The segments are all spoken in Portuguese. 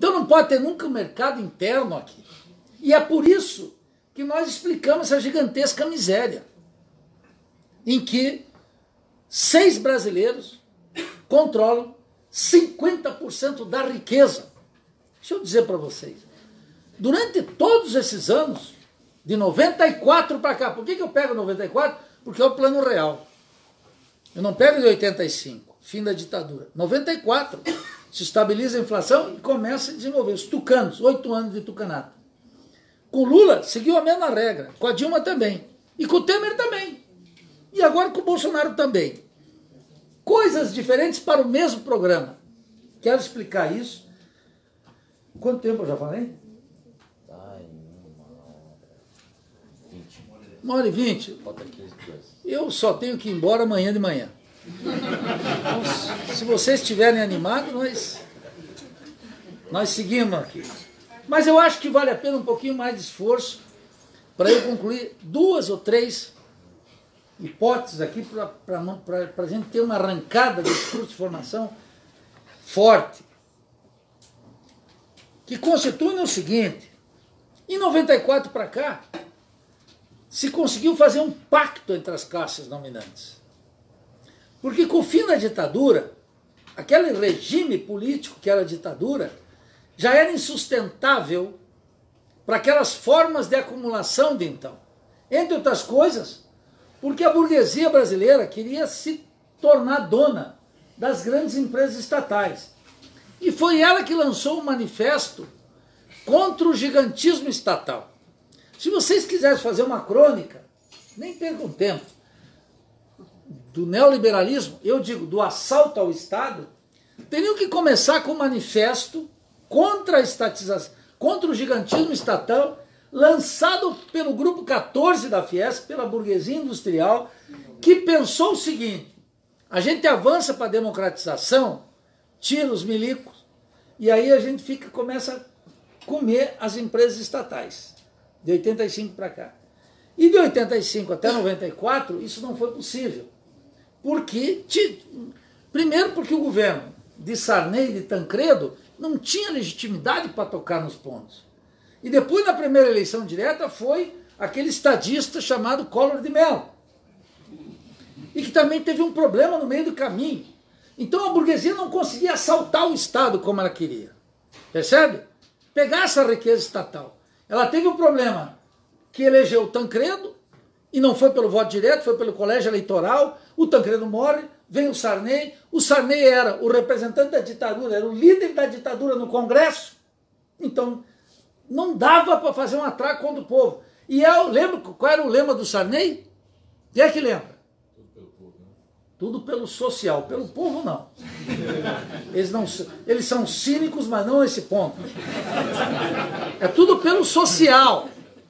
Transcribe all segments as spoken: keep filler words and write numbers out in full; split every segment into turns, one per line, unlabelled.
Então não pode ter nunca um mercado interno aqui. E é por isso que nós explicamos essa gigantesca miséria, em que seis brasileiros controlam cinquenta por cento da riqueza. Deixa eu dizer para vocês, durante todos esses anos, de noventa e quatro para cá, por que, que eu pego noventa e quatro? Porque é o Plano Real. Eu não pego de oitenta e cinco, fim da ditadura. noventa e quatro, se estabiliza a inflação e começa a desenvolver os tucanos, oito anos de tucanato. Com Lula, seguiu a mesma regra, com a Dilma também, e com o Temer também, e agora com o Bolsonaro também. Coisas diferentes para o mesmo programa. Quero explicar isso. Quanto tempo eu já falei? Uma hora e vinte. Eu só tenho que ir embora amanhã de manhã. Então, se vocês estiverem animados, nós, nós seguimos aqui. Mas eu acho que vale a pena um pouquinho mais de esforço para eu concluir duas ou três hipóteses aqui para a gente ter uma arrancada desse curso de formação forte. Que constitui o seguinte: em noventa e quatro para cá, se conseguiu fazer um pacto entre as classes dominantes. Porque com o fim da ditadura, aquele regime político que era a ditadura, já era insustentável para aquelas formas de acumulação de então. Entre outras coisas, porque a burguesia brasileira queria se tornar dona das grandes empresas estatais. E foi ela que lançou um manifesto contra o gigantismo estatal. Se vocês quiserem fazer uma crônica, nem percam tempo, do neoliberalismo, eu digo, do assalto ao Estado, teriam que começar com um manifesto contra a estatização, contra o gigantismo estatal, lançado pelo grupo quatorze da Fiesp, pela burguesia industrial, que pensou o seguinte: a gente avança para a democratização, tira os milicos, e aí a gente fica, começa a comer as empresas estatais, de oitenta e cinco para cá. E de oitenta e cinco até noventa e quatro, isso não foi possível. Porque, primeiro porque o governo de Sarney e de Tancredo não tinha legitimidade para tocar nos pontos. E depois, na primeira eleição direta, foi aquele estadista chamado Collor de Mello. E que também teve um problema no meio do caminho. Então a burguesia não conseguia assaltar o Estado como ela queria. Percebe? Pegar essa riqueza estatal. Ela teve um problema que elegeu o Tancredo, e não foi pelo voto direto, foi pelo colégio eleitoral. O Tancredo morre, vem o Sarney. O Sarney era o representante da ditadura, era o líder da ditadura no Congresso. Então, não dava para fazer um atraco contra o povo. E eu lembro qual era o lema do Sarney? Quem é que lembra? Tudo pelo povo, né? Tudo pelo social, pelo povo não. Eles, não. eles são cínicos, mas não nesse ponto. É tudo pelo social.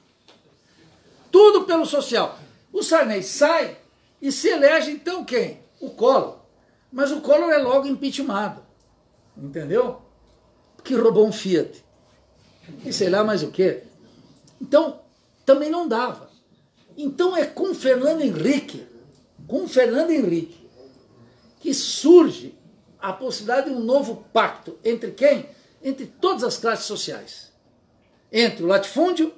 Tudo pelo social. O Sarney sai e se elege então quem? O Collor. Mas o Collor é logo impeachmentado. Entendeu? Que roubou um Fiat. E sei lá mais o quê. Então, também não dava. Então é com Fernando Henrique, com Fernando Henrique, que surge a possibilidade de um novo pacto. Entre quem? Entre todas as classes sociais. Entre o latifúndio,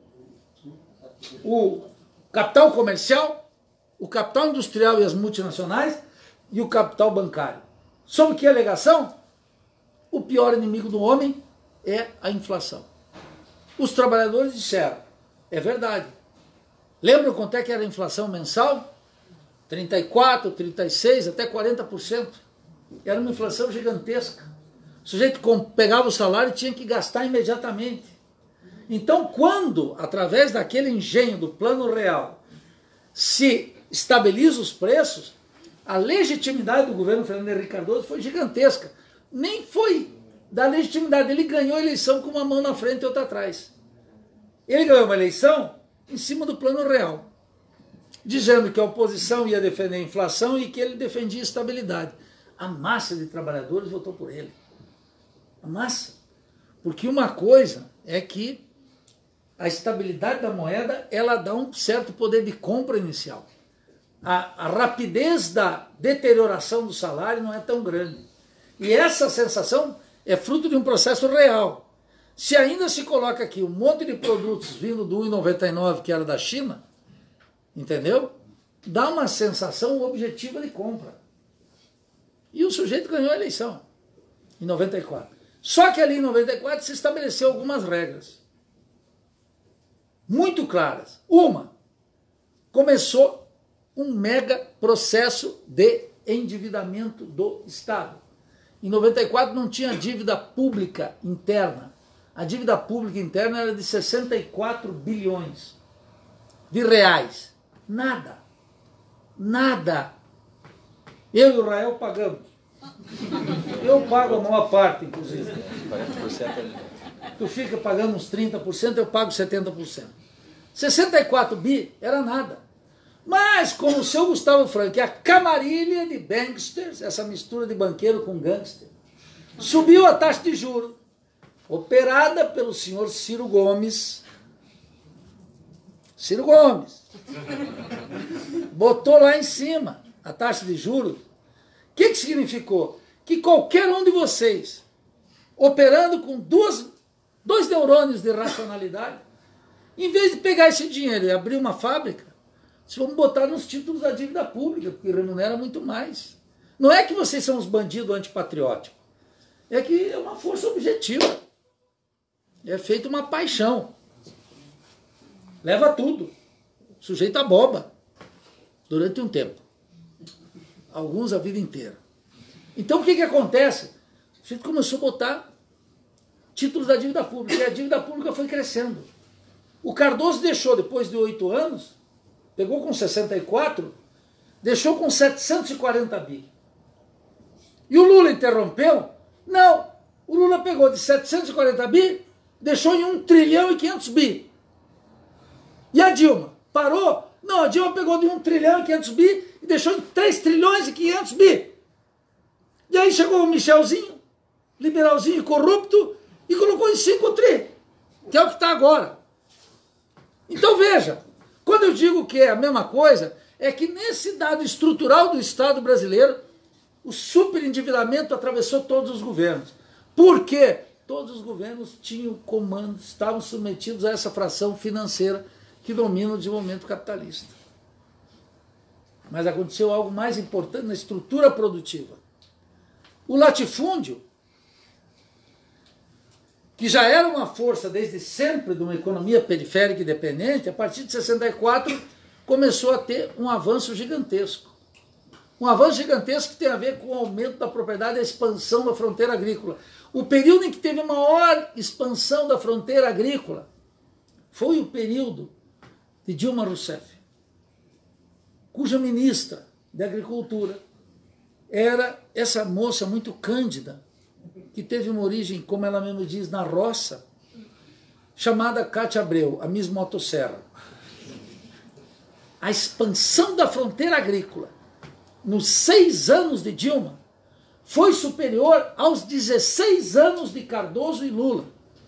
o capital comercial, o capital industrial e as multinacionais e o capital bancário. Sob que alegação? O pior inimigo do homem é a inflação. Os trabalhadores disseram, é verdade. Lembram quanto é que era a inflação mensal? trinta e quatro, trinta e seis, até quarenta por cento. Era uma inflação gigantesca. O sujeito pegava o salário e tinha que gastar imediatamente. Então, quando, através daquele engenho do Plano Real, se estabiliza os preços, a legitimidade do governo Fernando Henrique Cardoso foi gigantesca. Nem foi da legitimidade, ele ganhou a eleição com uma mão na frente e outra atrás. Ele ganhou uma eleição em cima do Plano Real, dizendo que a oposição ia defender a inflação e que ele defendia a estabilidade. A massa de trabalhadores votou por ele. A massa. Porque uma coisa é que a estabilidade da moeda, ela dá um certo poder de compra inicial. A, a rapidez da deterioração do salário não é tão grande. E essa sensação é fruto de um processo real. Se ainda se coloca aqui um monte de produtos vindo do um real e noventa e nove centavos que era da China, entendeu? Dá uma sensação objetiva de compra. E o sujeito ganhou a eleição em noventa e quatro. Só que ali em noventa e quatro se estabeleceu algumas regras muito claras. Uma, começou um mega processo de endividamento do Estado. Em noventa e quatro não tinha dívida pública interna. A dívida pública interna era de sessenta e quatro bilhões de reais. Nada. Nada. Eu e o Rael pagamos. Eu pago a maior parte, inclusive.
quarenta por cento.
Tu fica pagando uns trinta por cento, eu pago setenta por cento. sessenta e quatro bi era nada. Mas, como o seu Gustavo Franco, a camarilha de banksters, essa mistura de banqueiro com gangster, subiu a taxa de juros, operada pelo senhor Ciro Gomes. Ciro Gomes. Botou lá em cima a taxa de juros. O que, que significou? Que qualquer um de vocês, operando com duas, dois neurônios de racionalidade, em vez de pegar esse dinheiro e abrir uma fábrica, vocês vão botar nos títulos da dívida pública, porque remunera muito mais. Não é que vocês são uns bandidos antipatrióticos. É que é uma força objetiva. É feita uma paixão. Leva tudo. Sujeito a boba. Durante um tempo. Alguns a vida inteira. Então o que, que acontece? A gente começou a botar títulos da dívida pública. E a dívida pública foi crescendo. O Cardoso deixou, depois de oito anos, pegou com sessenta e quatro, deixou com setecentos e quarenta bi. E o Lula interrompeu? Não. O Lula pegou de setecentos e quarenta bi, deixou em um trilhão e quinhentos bi. E a Dilma? Parou? Não, a Dilma pegou de um trilhão e quinhentos bi e deixou em três trilhões e quinhentos bi. E aí chegou o Michelzinho, liberalzinho corrupto, e colocou em cinco tri, que é o que está agora. Então veja, quando eu digo que é a mesma coisa, é que nesse dado estrutural do Estado brasileiro, o superendividamento atravessou todos os governos. Por quê? Todos os governos tinham comando, estavam submetidos a essa fração financeira que domina o desenvolvimento capitalista. Mas aconteceu algo mais importante na estrutura produtiva. O latifúndio, que já era uma força desde sempre de uma economia periférica e dependente, a partir de sessenta e quatro começou a ter um avanço gigantesco. Um avanço gigantesco que tem a ver com o aumento da propriedade e a expansão da fronteira agrícola. O período em que teve a maior expansão da fronteira agrícola foi o período de Dilma Rousseff, cuja ministra de Agricultura era essa moça muito cândida, que teve uma origem, como ela mesma diz, na roça, chamada Cátia Abreu, a Miss Motosserra. A expansão da fronteira agrícola nos seis anos de Dilma foi superior aos dezesseis anos de Cardoso e Lula.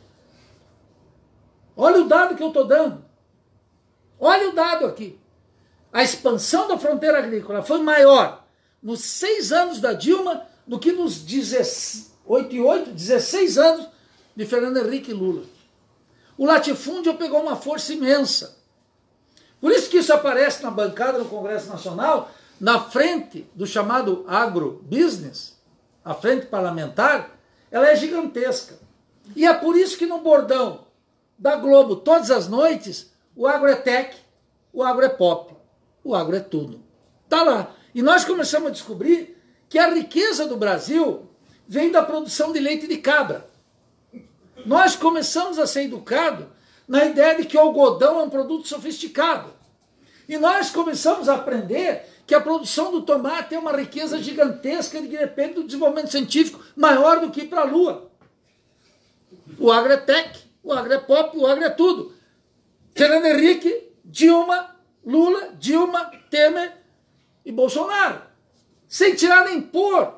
Olha o dado que eu estou dando. Olha o dado aqui. A expansão da fronteira agrícola foi maior nos seis anos da Dilma do que nos oito e oito, dezesseis anos de Fernando Henrique e Lula. O latifúndio pegou uma força imensa. Por isso que isso aparece na bancada no Congresso Nacional, na frente do chamado agrobusiness, a frente parlamentar, ela é gigantesca. E é por isso que no bordão da Globo, todas as noites, o agro é tech, o agro é pop, o agro é tudo. Tá lá. E nós começamos a descobrir que a riqueza do Brasil vem da produção de leite de cabra. Nós começamos a ser educados na ideia de que o algodão é um produto sofisticado. E nós começamos a aprender que a produção do tomate é uma riqueza gigantesca que depende do desenvolvimento científico maior do que ir para a Lua. O agro é tech, o agro é pop, o agro é tudo. Fernando Henrique, Dilma, Lula, Dilma, Temer e Bolsonaro. Sem tirar nem pôr.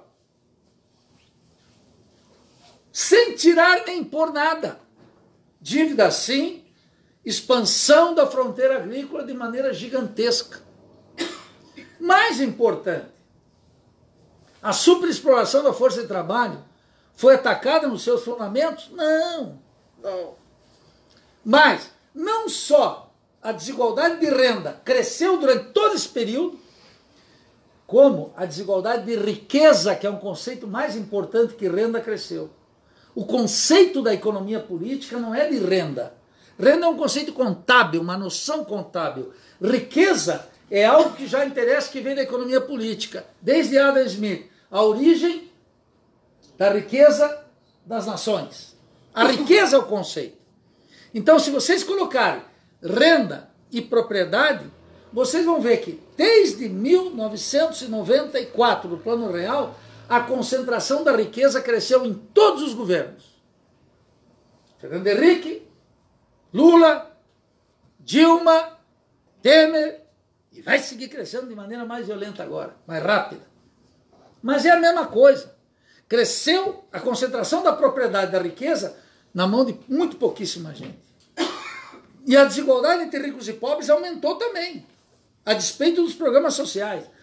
Sem tirar nem pôr nada. Dívida sim, expansão da fronteira agrícola de maneira gigantesca. Mais importante, a superexploração da força de trabalho foi atacada nos seus fundamentos? Não, não. Mas não só a desigualdade de renda cresceu durante todo esse período, como a desigualdade de riqueza, que é um conceito mais importante que renda, cresceu. O conceito da economia política não é de renda. Renda é um conceito contábil, uma noção contábil. Riqueza é algo que já interessa, que vem da economia política. Desde Adam Smith, a origem da riqueza das nações. A riqueza é o conceito. Então, se vocês colocarem renda e propriedade, vocês vão ver que desde mil novecentos e noventa e quatro, no Plano Real, a concentração da riqueza cresceu em todos os governos. Fernando Henrique, Lula, Dilma, Temer, e vai seguir crescendo de maneira mais violenta agora, mais rápida. Mas é a mesma coisa. Cresceu a concentração da propriedade da riqueza na mão de muito pouquíssima gente. E a desigualdade entre ricos e pobres aumentou também, a despeito dos programas sociais.